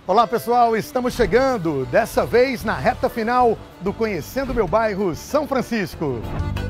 Olá pessoal, estamos chegando, dessa vez na reta final do Conhecendo Meu Bairro São Francisco.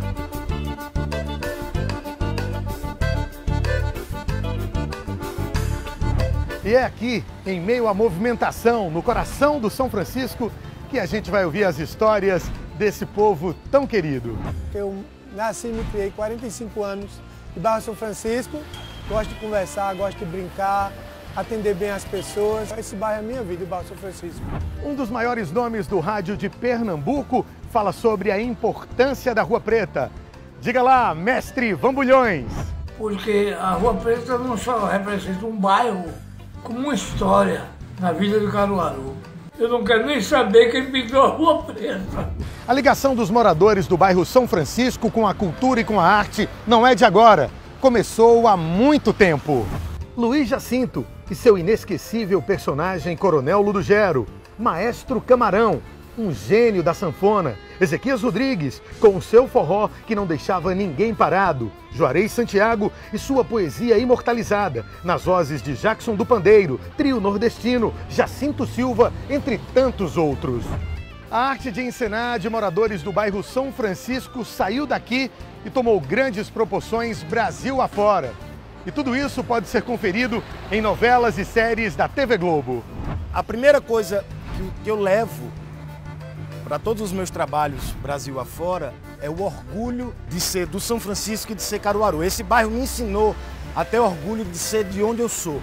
E é aqui, em meio à movimentação, no coração do São Francisco, que a gente vai ouvir as histórias desse povo tão querido. Eu nasci e me criei 45 anos de bairro São Francisco, gosto de conversar, gosto de brincar, atender bem as pessoas. Esse bairro é a minha vida, o bairro São Francisco. Um dos maiores nomes do rádio de Pernambuco fala sobre a importância da Rua Preta. Diga lá, mestre Vambulhões. Porque a Rua Preta não só representa um bairro, como uma história na vida do Caruaru. Eu não quero nem saber quem pintou a Rua Preta. A ligação dos moradores do bairro São Francisco com a cultura e com a arte não é de agora. Começou há muito tempo. Luiz Jacinto e seu inesquecível personagem Coronel Ludogero, Maestro Camarão, um gênio da sanfona, Ezequias Rodrigues, com o seu forró que não deixava ninguém parado, Juarez Santiago e sua poesia imortalizada, nas vozes de Jackson do Pandeiro, Trio Nordestino, Jacinto Silva, entre tantos outros. A arte de encenar de moradores do bairro São Francisco saiu daqui e tomou grandes proporções Brasil afora. E tudo isso pode ser conferido em novelas e séries da TV Globo. A primeira coisa que eu levo para todos os meus trabalhos Brasil afora é o orgulho de ser do São Francisco e de ser Caruaru. Esse bairro me ensinou a ter orgulho de ser de onde eu sou.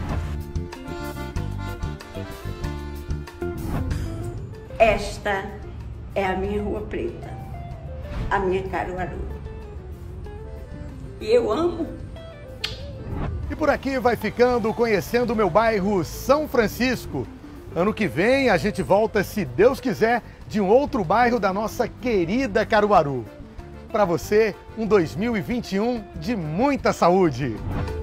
Esta é a minha Rua Preta, a minha Caruaru. E eu amo. E por aqui vai ficando Conhecendo Meu Bairro São Francisco. Ano que vem a gente volta, se Deus quiser, de um outro bairro da nossa querida Caruaru. Para você, um 2021 de muita saúde.